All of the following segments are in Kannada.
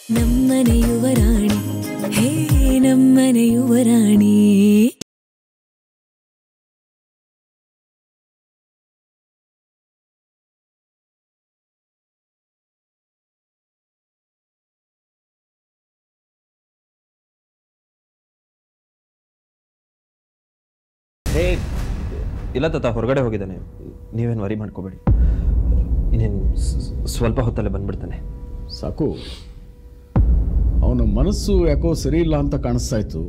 ನಮ್ಮನೆ ಯುವರಾಣಿ ಹೇ ನಮ್ಮನೆ ಯುವರಾಣಿ. ಹೇ ಇಲ್ಲ ತಾತ, ಹೊರಗಡೆ ಹೋಗಿದ್ದಾನೆ. ನೀವೇನು ವರಿ ಮಾಡ್ಕೋಬೇಡಿ. ಇನ್ನೇನು ಸ್ವಲ್ಪ ಹೊತ್ತಲ್ಲೇ ಬಂದ್ಬಿಡ್ತಾನೆ. ಸಾಕು. ಅವನ ಮನಸ್ಸು ಯಾಕೋ ಸರಿ ಇಲ್ಲ ಅಂತ ಕಾಣಿಸ್ತಾ ಇತ್ತು.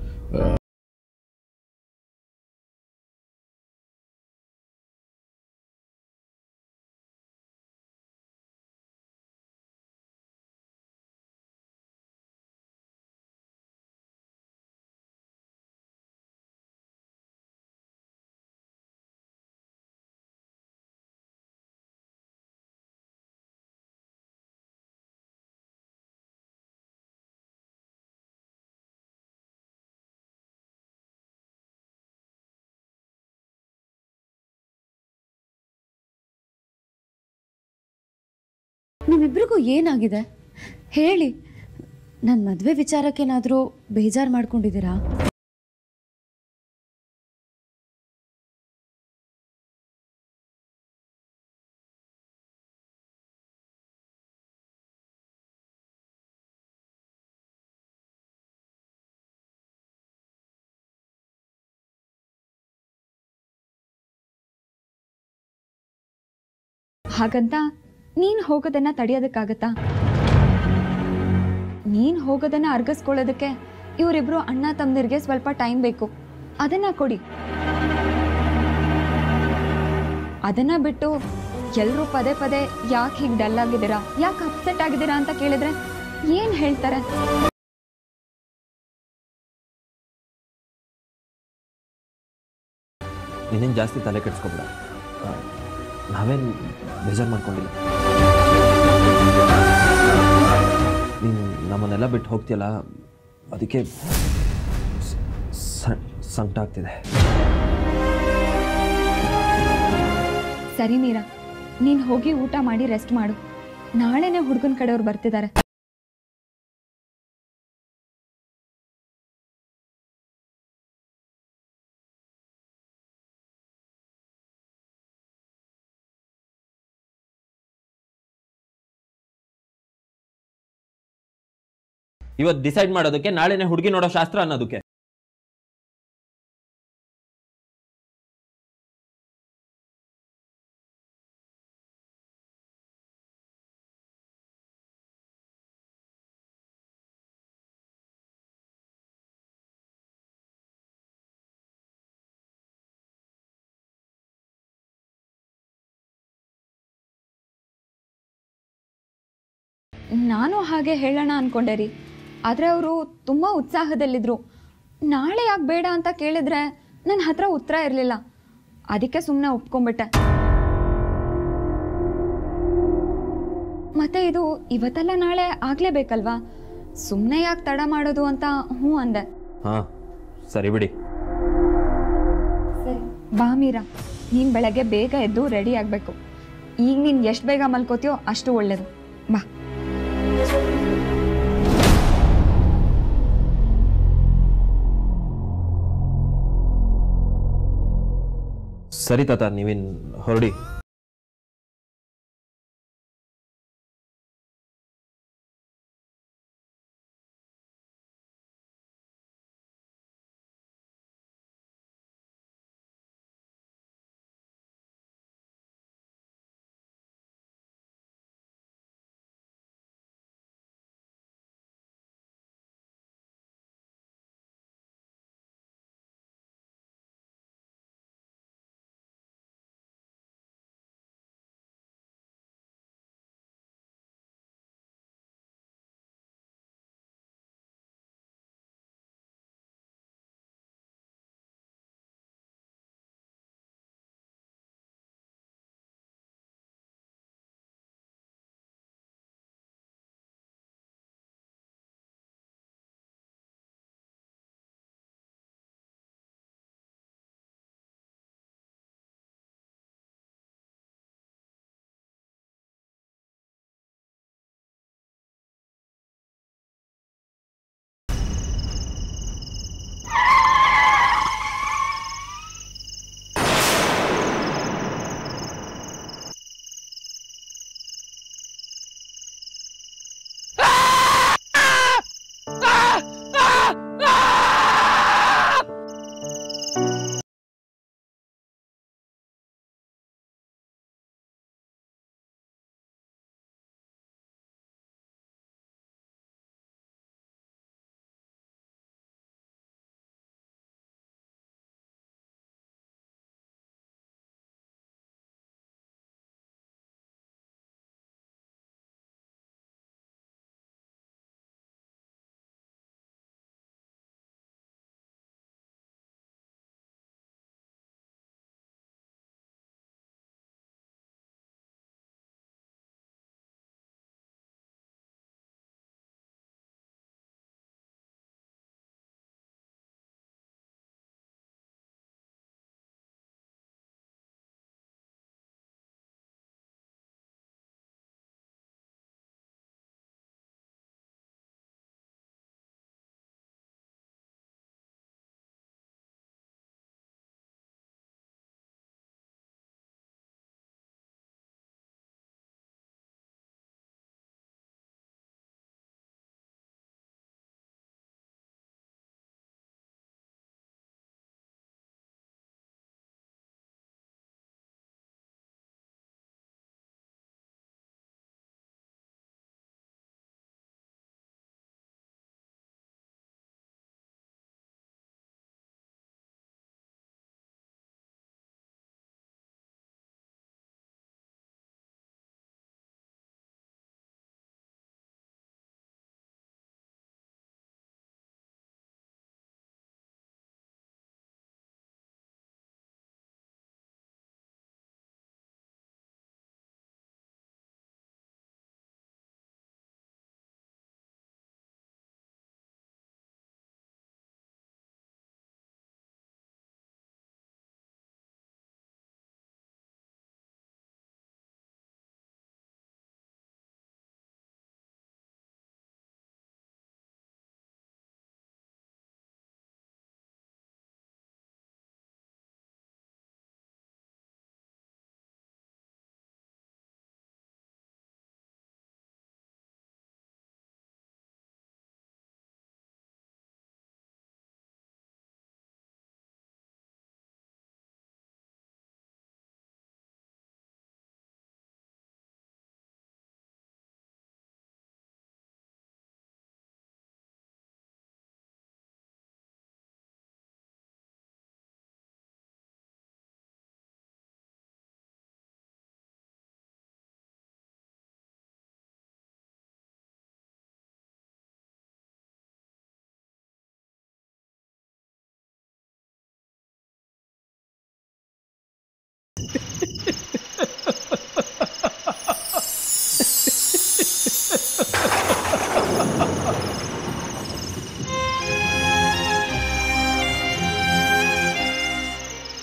ನಿಮ್ಮಿಬ್ರಿಗೂ ಏನಾಗಿದೆ ಹೇಳಿ. ನನ್ನ ಮದುವೆ ವಿಚಾರಕ್ಕೇನಾದರೂ ಬೇಜಾರು ಮಾಡ್ಕೊಂಡಿದ್ದೀರಾ? ಹಾಗಂತ ನೀನು ಹೋಗೋದನ್ನ ತಡೆಯೋದಕ್ಕಾಗತ್ತಾ? ನೀನು ಹೋಗೋದನ್ನ ಅರ್ಗಿಸ್ಕೊಳ್ಳೋದಕ್ಕೆ ಇವರಿಬ್ರು ಅಣ್ಣ ತಮ್ಮದಿರಿಗೆ ಸ್ವಲ್ಪ ಟೈಮ್ ಬೇಕು. ಅದನ್ನ ಕೊಡಿ. ಅದನ್ನ ಬಿಟ್ಟು ಎಲ್ಲರೂ ಪದೇ ಪದೇ ಯಾಕೆ ಹೀಗೆ ಡಲ್ ಆಗಿದ್ದೀರಾ, ಯಾಕೆ ಅಪ್ಸೆಟ್ ಆಗಿದ್ದೀರಾ ಅಂತ ಕೇಳಿದ್ರೆ ಏನು ಹೇಳ್ತಾರೆ? ನೀನೇನು ಜಾಸ್ತಿ ತಲೆ ಕೆಡಿಸ್ಕೊಬೇಡ. ನಾವೇನು ಬೇಜಾರು ಮಾಡ್ಕೊಂಡಿಲ್ಲ. ನೀನು ನಮ್ಮನ್ನೆಲ್ಲ ಬಿಟ್ಟು ಹೋಗ್ತೀಯಲ್ಲ, ಅದಕ್ಕೆ ಸಂಕಟ ಆಗ್ತಿದೆ. ಸರಿ ಮೀರಾ, ನೀನು ಹೋಗಿ ಊಟ ಮಾಡಿ ರೆಸ್ಟ್ ಮಾಡು. ನಾಳೆನೇ ಹುಡುಗನ ಕಡೆಯವ್ರು ಬರ್ತಿದ್ದಾರೆ. ಇವತ್ತು ಡಿಸೈಡ್ ಮಾಡೋದಕ್ಕೆ, ನಾಳೆನೇ ಹುಡುಗಿ ನೋಡೋ ಶಾಸ್ತ್ರ ಅನ್ನೋದಕ್ಕೆ. ನಾನು ಹಾಗೆ ಹೇಳೋಣ ಅನ್ಕೊಂಡೆ ರೀ, ಆದರೆ ಅವರು ತುಂಬ ಉತ್ಸಾಹದಲ್ಲಿದ್ದರು. ನಾಳೆ ಯಾಕೆ ಬೇಡ ಅಂತ ಕೇಳಿದ್ರೆ ನನ್ನ ಹತ್ರ ಉತ್ತರ ಇರಲಿಲ್ಲ. ಅದಕ್ಕೆ ಸುಮ್ಮನೆ ಒಪ್ಕೊಂಡ್ಬಿಟ್ಟೆ. ಮತ್ತೆ ಇದು ಇವತ್ತೆಲ್ಲ ನಾಳೆ ಆಗಲೇಬೇಕಲ್ವಾ? ಸುಮ್ಮನೆ ಯಾಕೆ ತಡ ಮಾಡೋದು ಅಂತ ಹ್ಞೂ ಅಂದೆ. ಹಾಂ ಸರಿ ಬಿಡಿ. ಸರಿ ಬಾ ಮೀರಾ, ನೀನು ಬೆಳಗ್ಗೆ ಬೇಗ ಎದ್ದು ರೆಡಿ ಆಗಬೇಕು. ಈಗ ನೀನು ಎಷ್ಟು ಬೇಗ ಮಲ್ಕೋತೀಯೋ ಅಷ್ಟು ಒಳ್ಳೆಯದು. ಬಾ. ಸರಿ ತಾತ, ನೀವೇನು ಹೊರಡಿ.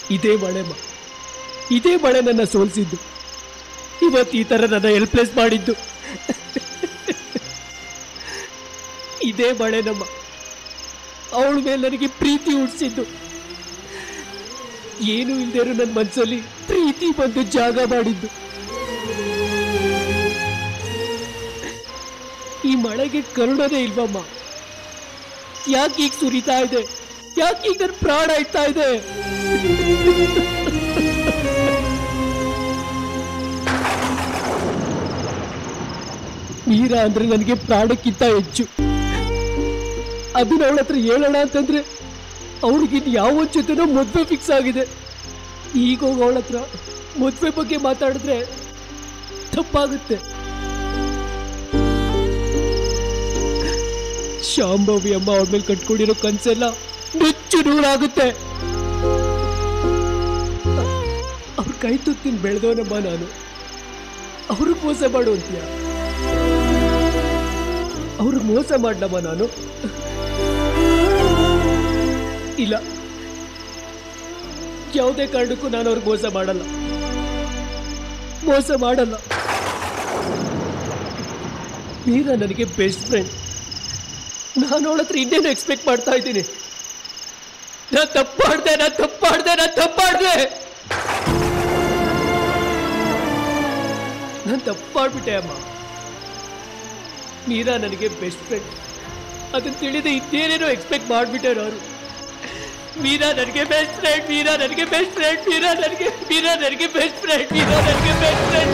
ಇದೇ ಮಳೆ ನನ್ನ ಸೋಲಿಸಿದ್ದು. ಇವತ್ತು ಈ ತರ ನನ್ನ ಹೆಲ್ಪ್ಲೆಸ್ ಮಾಡಿದ್ದು ಇದೇ ಮಳೆನಮ್ಮ. ಅವಳ ಮೇಲೆ ನನಗೆ ಪ್ರೀತಿ ಹುಟ್ಟಿಸಿದ್ದು. ಏನು ಇಲ್ದೇರು ನನ್ನ ಮನಸ್ಸಲ್ಲಿ ಪ್ರೀತಿ ಬಂದು ಜಾಗ ಮಾಡಿದ್ದು. ಈ ಮಳೆಗೆ ಕರುಣನೇ ಇಲ್ವಮ್ಮ? ಯಾಕೆ ಈಗ ಸುರಿತಾ ಇದೆ? ಯಾಕೆ ಈಗ ನನ್ನ ಪ್ರಾಣ ಇಡ್ತಾ ಇದೆ? ಮೀರಾ ಅಂದ್ರೆ ನನಗೆ ಪ್ರಾಣಕ್ಕಿಂತ ಹೆಚ್ಚು. ಅದನ್ನ ಅವಳ ಹತ್ರ ಹೇಳೋಣ ಅಂತಂದ್ರೆ ಅವಳಿಗಿನ್ ಯಾವ ಜೊತೆನೋ ಮದ್ವೆ ಫಿಕ್ಸ್ ಆಗಿದೆ. ಈಗ ಅವಳ ಹತ್ರ ಮದ್ವೆ ಬಗ್ಗೆ ಮಾತಾಡಿದ್ರೆ ತಪ್ಪಾಗುತ್ತೆ. ಶಾಂಭವಿ ಅಮ್ಮ ಅವಳ ಮೇಲೆ ಕಟ್ಕೊಂಡಿರೋ ಕನ್ಸೆಲ್ಲ ನುಚ್ಚು ನೂರಾಗುತ್ತೆ. ಅವ್ರ ಕೈ ತುತ್ತಿನ ಬೆಳೆದವನಮ್ಮ ನಾನು. ಅವ್ರಿಗೆ ಮೋಸ ಮಾಡು ಅಂತೀಯ? ಅವ್ರಿಗೆ ಮೋಸ ಮಾಡ್ಲಮ್ಮ ನಾನು? ಇಲ್ಲ, ಯಾವುದೇ ಕಾರಣಕ್ಕೂ ನಾನು ಅವ್ರಿಗೆ ಮೋಸ ಮಾಡಲ್ಲ. ಮೀರಾ ನನಗೆ ಬೆಸ್ಟ್ ಫ್ರೆಂಡ್. ನಾನು ಅವಳ ಹತ್ರ ಇನ್ನೇನು ಎಕ್ಸ್ಪೆಕ್ಟ್ ಮಾಡ್ತಾ ಇದ್ದೀನಿ? ನಾನು ತಪ್ಪಾಡ್ದೆ. ನಾನು ತಪ್ಪಾಡ್ಬಿಟ್ಟೆ ಅಮ್ಮ. ಮೀರಾ ನನಗೆ ಬೆಸ್ಟ್ ಫ್ರೆಂಡ್. ಅದನ್ನ ತಿಳಿದು ಇನ್ನೇನೇನೋ ಎಕ್ಸ್ಪೆಕ್ಟ್ ಮಾಡ್ಬಿಟ್ಟೆ ನಾನು. ಮೀರಾ ನನಗೆ ಬೆಸ್ಟ್ ಫ್ರೆಂಡ್.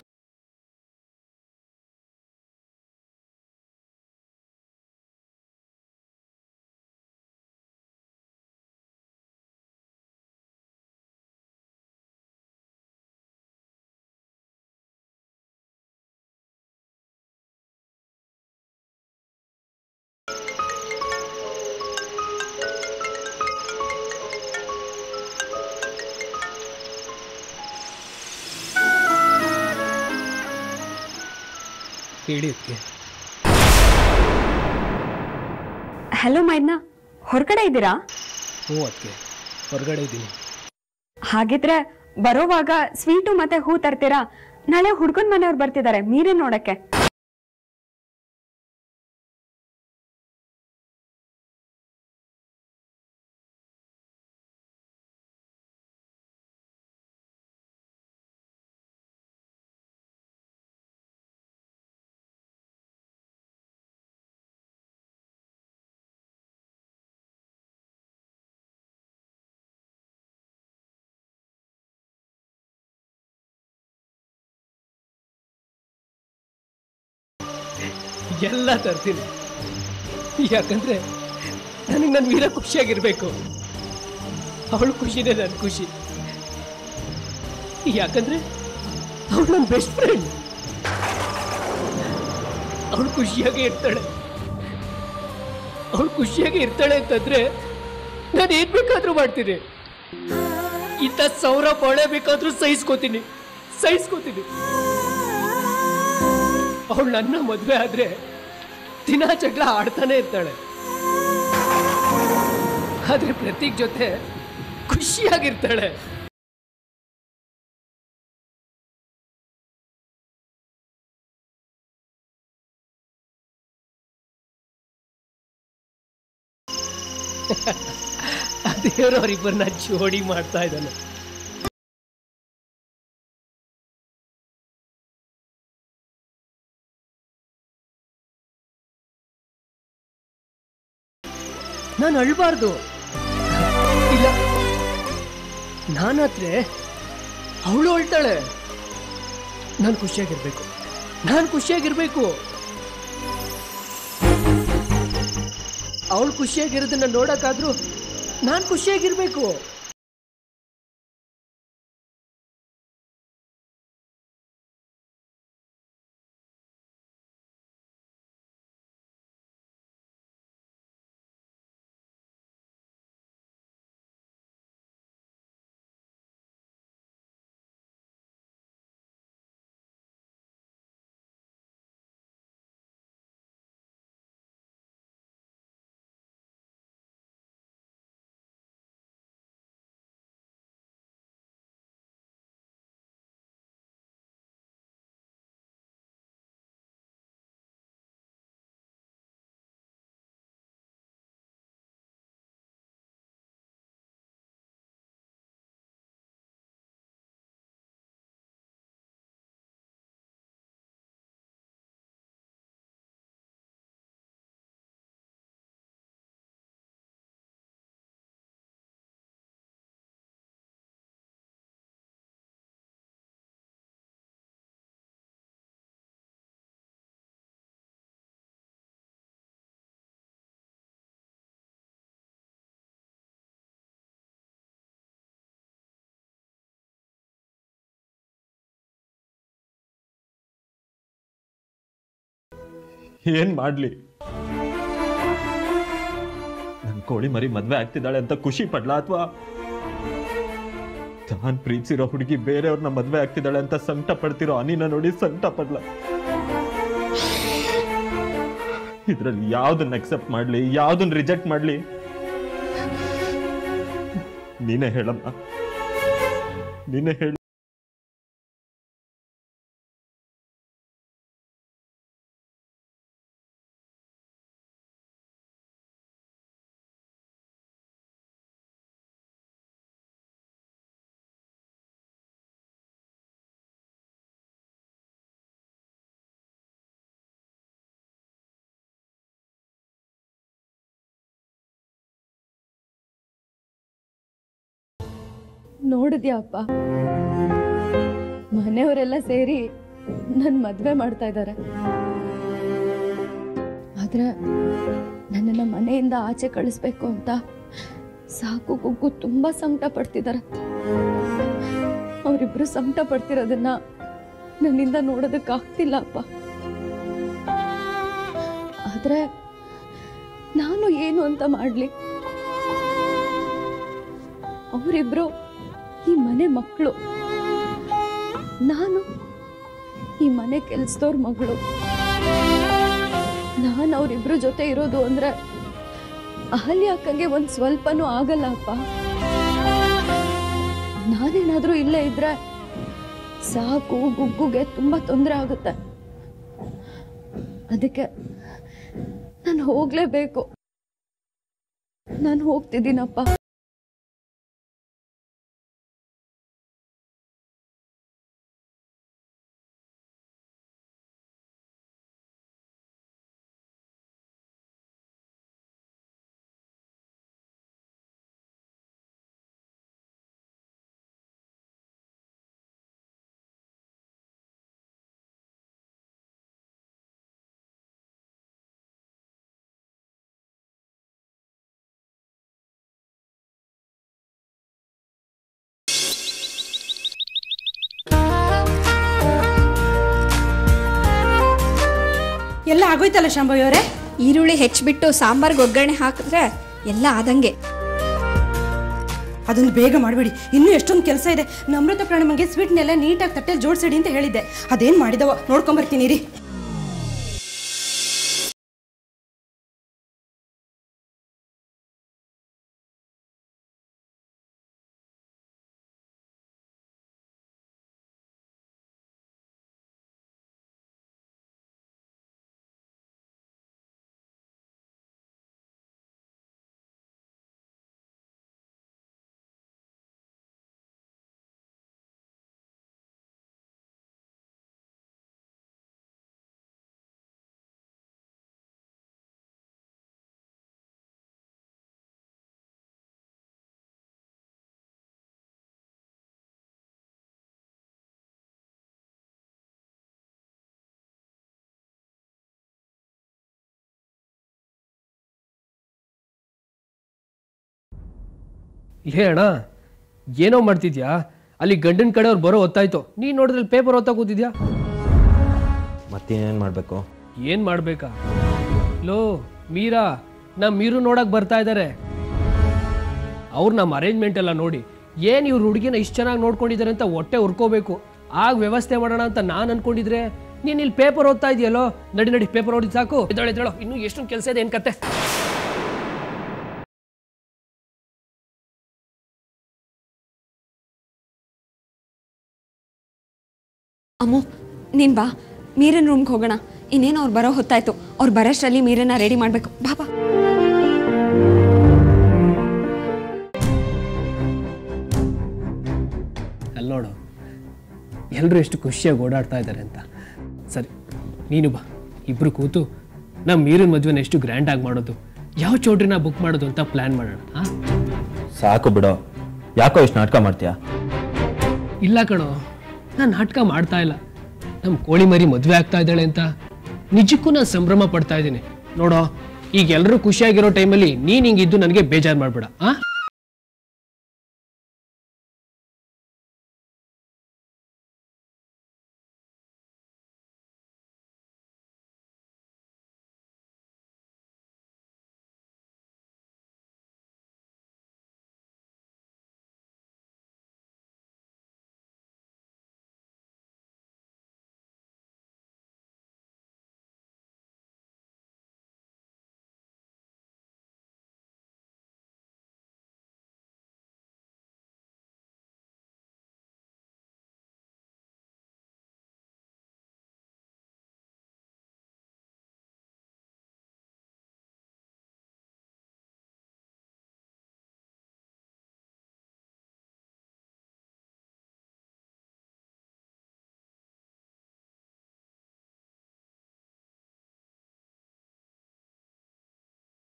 ಹೇಳಿ ಅದಕ್ಕೆ. ಹಲೋ ಮೈದ್ನ, ಹೊರಗಡೆ ಇದ್ದೀರಾ? ಹ್ಞೂ ಅದಕ್ಕೆ ಹೊರಗಡೆ ಇದ್ದೀನಿ. ಹಾಗಿದ್ರೆ ಬರೋವಾಗ ಸ್ವೀಟು ಮತ್ತೆ ಹೂ ತರ್ತೀರಾ? ನಾಳೆ ಹುಡ್ಗನ್ ಮನೆಯವ್ರು ಬರ್ತಿದ್ದಾರೆ ಮೀರನ್ ನೋಡಕ್ಕೆ. ಎಲ್ಲ ತರ್ತೀನಿ. ಯಾಕಂದ್ರೆ ನನಗೆ ನನ್ನ ವೀರ ಖುಷಿಯಾಗಿರ್ಬೇಕು. ಅವಳು ಖುಷಿನೇ ನನ್ನ ಖುಷಿ. ಯಾಕಂದ್ರೆ ಅವಳು ನನ್ನ ಬೆಸ್ಟ್ ಫ್ರೆಂಡ್. ಅವಳು ಖುಷಿಯಾಗಿ ಇರ್ತಾಳೆ ಅಂತಂದ್ರೆ ನಾನು ಏನ್ ಬೇಕಾದ್ರೂ ಮಾಡ್ತೀನಿ. ಇಂಥ 1000 ಬಾಳೆ ಬೇಕಾದ್ರೂ ಸಹಿಸ್ಕೋತೀನಿ. ಅವಳು ನನ್ನ ಮದುವೆ ಆದ್ರೆ ದಿನ ಜಗಳ ಆಡ್ತಾನೆ ಇರ್ತಾಳೆ. ಆದ್ರೆ ಪ್ರತೀಕ್ ಜೊತೆ ಖುಷಿಯಾಗಿರ್ತಾಳೆ. ದೇವರು ಅವರಿಬ್ಬರನ್ನ ಜೋಡಿ ಮಾಡ್ತಾ ಇದ್ದಾನೆ. ನಾನು ಅಳ್ಬಾರ್ದು. ಇಲ್ಲ, ನಾನಾದ್ರೆ ಅವಳು ಅಳ್ತಾಳೆ. ನಾನು ಖುಷಿಯಾಗಿರ್ಬೇಕು. ಅವಳು ಖುಷಿಯಾಗಿರೋದನ್ನ ನೋಡಕ್ಕಾದ್ರೂ ನಾನು ಖುಷಿಯಾಗಿರ್ಬೇಕು. ಏನ್ ಮಾಡ್ಲಿ? ನನ್ ಕೋಳಿ ಮರಿ ಮದ್ವೆ ಆಗ್ತಿದ್ದಾಳೆ ಅಂತ ಖುಷಿ ಪಡ್ಲಾ ಅಥವಾ ತಾನ್ ಪ್ರೀತಿಸಿರೋ ಹುಡುಗಿ ಬೇರೆಯವ್ರನ್ನ ಮದ್ವೆ ಆಗ್ತಿದ್ದಾಳೆ ಅಂತ ಸಂಕಟ ಪಡ್ತಿರೋ ಅನಿನ ನೋಡಿ ಸಂಕಟ ಪಡ್ಲ? ಇದ್ರಲ್ಲಿ ಯಾವ್ದನ್ನ ಅಕ್ಸೆಪ್ಟ್ ಮಾಡ್ಲಿ, ಯಾವ್ದನ್ನ ರಿಜೆಕ್ಟ್ ಮಾಡ್ಲಿ? ನೀನೇ ಹೇಳಮ್ಮ, ನೀನೇ ಹೇಳ. ನೋಡಿದ್ಯಾ ಅಪ್ಪ, ಮನೆಯವರೆಲ್ಲ ಸೇರಿ ನನ್ ಮದ್ವೆ ಮಾಡ್ತಾ ಇದ್ದಾರೆ. ಆದ್ರೆ ನನ್ನನ್ನ ಮನೆಯಿಂದ ಆಚೆ ಕಳಿಸ್ಬೇಕು ಅಂತ ಸಾಕು ಗುಗ್ಗು ತುಂಬಾ ಸಂಕಟ ಪಡ್ತಿದ್ದಾರೆ. ಅವರಿಬ್ರು ಸಂಕಟ ಪಡ್ತಿರೋದನ್ನ ನನ್ನಿಂದ ನೋಡೋದಕ್ಕಾಗ್ತಿಲ್ಲ ಅಪ್ಪ. ಆದ್ರೆ ನಾನು ಏನು ಅಂತ ಮಾಡ್ಲಿ? ಅವರಿಬ್ರು ಈ ಮನೆ ಮಕ್ಕಳು, ನಾನು ಈ ಮನೆ ಕೆಲ್ಸದವ್ರ ಮಗಳು. ನಾನು ಅವರಿಬ್ರು ಜೊತೆ ಇರೋದು ಅಂದ್ರೆ ಅಹಲ್ಯ ಅಕ್ಕಂಗೆ ಒಂದ್ ಸ್ವಲ್ಪನೂ ಆಗಲ್ಲ ಅಪ್ಪ. ನಾನೇನಾದ್ರೂ ಇಲ್ಲೇ ಇದ್ರೆ ಸಾಕು ಗುಗ್ಗುಗೆ ತುಂಬಾ ತೊಂದರೆ ಆಗುತ್ತೆ. ಅದಕ್ಕೆ ನಾನು ಹೋಗ್ಲೇಬೇಕು. ನಾನು ಹೋಗ್ತಿದ್ದೀನಪ್ಪ. ಎಲ್ಲ ಆಗೋಯ್ತಲ್ಲ ಶಾಂಭವಿ ಅವರೇ? ಈರುಳ್ಳಿ ಹೆಚ್ಚಿಬಿಟ್ಟು ಸಾಂಬಾರ್ಗೆ ಒಗ್ಗರಣೆ ಹಾಕಿದ್ರೆ ಎಲ್ಲ ಆದಂಗೆ. ಅದನ್ನು ಬೇಗ ಮಾಡಿಬಿಡಿ, ಇನ್ನೂ ಎಷ್ಟೊಂದು ಕೆಲಸ ಇದೆ. ನಮ್ರತ ಪ್ರಾಣಿಮಗೆ ಸ್ವೀಟ್ನೆಲ್ಲ ನೀಟಾಗಿ ತಟ್ಟೆಲಿ ಜೋಡಿಸಿಡಿ ಅಂತ ಹೇಳಿದ್ದೆ. ಅದೇನು ಮಾಡಿದವ ನೋಡ್ಕೊಂಬರ್ತೀನಿ ರೀ. ಲೇ ಅಣ್ಣ, ಏನೋ ಮಾಡ್ತಿದ್ಯಾ? ಅಲ್ಲಿ ಗಂಡನ ಕಡೆಯವ್ರು ಬರೋ ಹೊತ್ತಾಯ್ತು, ನೀನು ನೋಡಿದ್ರಲ್ಲಿ ಪೇಪರ್ ಓದ್ತಾ ಕೂತಿದ್ಯಾ. ಮತ್ತೇನೇನು ಮಾಡಬೇಕು? ಏನು ಮಾಡಬೇಕಾ? ಲೋ ಮೀರಾ, ನಮ್ಮ ಮೀರು ನೋಡಕ್ಕೆ ಬರ್ತಾ ಇದ್ದಾರೆ. ಅವ್ರು ನಮ್ಮ ಅರೇಂಜ್ಮೆಂಟ್ ಎಲ್ಲ ನೋಡಿ ಏನು ಇವ್ರು ಹುಡುಗಿನ ಇಷ್ಟು ಚೆನ್ನಾಗಿ ನೋಡ್ಕೊಂಡಿದ್ದಾರೆ ಅಂತ ಹೊಟ್ಟೆ ಹುರ್ಕೋಬೇಕು. ಆಗ ವ್ಯವಸ್ಥೆ ಮಾಡೋಣ ಅಂತ ನಾನು ಅನ್ಕೊಂಡಿದ್ರೆ ನೀನು ಇಲ್ಲಿ ಪೇಪರ್ ಓದ್ತಾ ಇದೆಯಲ್ಲೋ. ನಡಿ ನಡಿ, ಪೇಪರ್ ಓದಿದ್ದು ಸಾಕು. ಎದ್ದೇಳೋ, ಇನ್ನೂ ಎಷ್ಟೊಂದು ಕೆಲಸ ಇದೆ. ಏನು ಕತೆ? ಅಮ್ಮು, ನೀನು ಬಾ, ಮೀರನ್ ರೂಮ್ಗೆ ಹೋಗೋಣ. ಇನ್ನೇನು ಅವ್ರು ಬರೋ ಹೊತ್ತಾಯ್ತು. ಅವ್ರು ಬರೋಷ್ಟರಲ್ಲಿ ಮೀರನ್ನ ರೆಡಿ ಮಾಡಬೇಕು. ಬಾ ಬಾ. ಅಲ್ಲಿ ನೋಡು, ಎಲ್ಲರೂ ಎಷ್ಟು ಖುಷಿಯಾಗಿ ಓಡಾಡ್ತಾ ಇದ್ದಾರೆ ಅಂತ. ಸರಿ, ನೀನು ಬಾ, ಇಬ್ಬರು ಕೂತು ನಮ್ಮ ಮೀರನ್ ಮದುವೆನ ಎಷ್ಟು ಗ್ರ್ಯಾಂಡಾಗಿ ಮಾಡೋದು, ಯಾವ ಚೌಟ್ರಿನ ಬುಕ್ ಮಾಡೋದು ಅಂತ ಪ್ಲ್ಯಾನ್ ಮಾಡೋಣ. ಹಾಂ, ಸಾಕು ಬಿಡೋ, ಯಾಕೋ ಇಷ್ಟು ನಾಟಕ ಮಾಡ್ತೀಯಾ? ಇಲ್ಲ ಕಣೋ, ನಾನು ನಾಟಕ ಮಾಡ್ತಾ ಇಲ್ಲ. ನಮ್ಮ ಕೋಳಿ ಮರಿ ಮದುವೆ ಆಗ್ತಾ ಇದ್ದಾಳೆ ಅಂತ ನಿಜಕ್ಕೂ ನಾನು ಸಂಭ್ರಮ ಪಡ್ತಾ ಇದ್ದೀನಿ. ನೋಡೋ, ಈಗ ಎಲ್ಲರೂ ಖುಷಿಯಾಗಿರೋ ಟೈಮಲ್ಲಿ ನೀನು ಹಿಂಗಿದ್ದು ನನಗೆ ಬೇಜಾರು ಮಾಡಬೇಡ. ಆ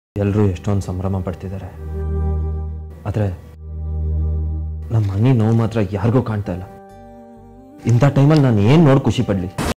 ಎಲ್ಲರೂ ಎಷ್ಟೊಂದು ಸಂಭ್ರಮ ಪಡ್ತಿದ್ದಾರೆ, ಆದರೆ ನಮ್ಮ ಮನೆ ನೋವು ಮಾತ್ರ ಯಾರಿಗೂ ಕಾಣ್ತಾ ಇಲ್ಲ. ಇಂಥ ಟೈಮಲ್ಲಿ ನಾನು ಏನು ನೋಡಿ ಖುಷಿ ಪಡಲಿ?